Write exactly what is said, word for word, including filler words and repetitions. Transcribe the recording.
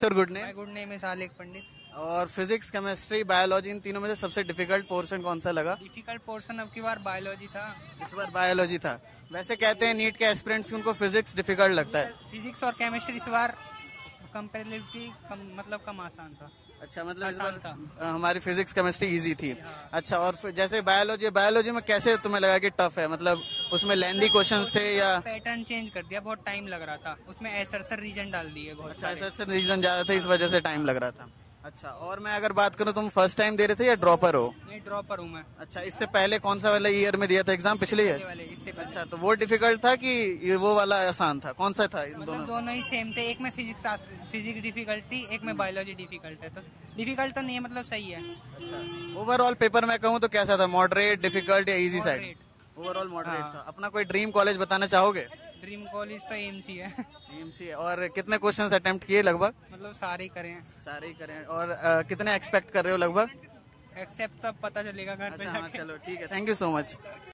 Your good name? My good name is Alekh Pandit. और physics, chemistry, biology, इन तीनों में से सबसे डिफिकल्ट पोर्शन कौन सा लगा? डिफिकल्ट पोर्शन अब की बार बायोलॉजी था। इस बार बायोलॉजी था। वैसे कहते हैं नीट के एस्पिरेंट्स की उनको फिजिक्स डिफिकल्ट लगता है। फिजिक्स और केमिस्ट्री इस बार कंपेरेटिवली कम मतलब कम आसान था। अच्छा, मतलब इस आसान बार था। हमारी फिजिक्स केमिस्ट्री इजी थी। अच्छा, और फिर जैसे बायोलॉजी बायोलॉजी में कैसे तुम्हें लगा कि टफ है? मतलब उसमें लेंदी क्वेश्चंस थे या? पैटर्न चेंज कर दिया, बहुत टाइम लग रहा था उसमें, ऐसा रीजन डाल दिए बहुत अच्छा, सारे। ऐसा रीजन ज्यादा था, इस वजह से टाइम लग रहा था। अच्छा, और मैं अगर बात करूं, तुम फर्स्ट टाइम दे रहे थे या ड्रॉपर हो? नहीं, ड्रॉपर हूँ मैं। अच्छा, इससे पहले कौन सा वाला ईयर में दिया था एग्जाम? पिछले ईयर वाले इससे पहले। अच्छा, तो वो डिफिकल्ट था कि ये वो वाला आसान था? कौन सा था इन मतलब दोनों? दोनों ही सेम थे। एक में फिजिक्स फिजिक्स डिफिकल्ट थी, एक में बायोलॉजी डिफिकल्ट है। तो डिफिकल्ट तो नहीं है, मतलब सही है। ओवरऑल पेपर में कहूँ तो कैसा था? मॉडरेट, डिफिकल्ट या easy side? Moderate। Overall moderate हाँ। था। अपना कोई ड्रीम कॉलेज बताना चाहोगे? ड्रीम कॉलेज तो एमसी है। एमसी है। और कितने क्वेश्चंस अटेम्प्ट किए लगभग? मतलब सारे ही करे हैं। सारे ही करें। और अ, कितने एक्सपेक्ट कर रहे हो लगभग? एक्सेप्ट तो अब पता चलेगा घर पे अच्छा, हाँ, जाके। चलो ठीक है, थैंक यू सो मच।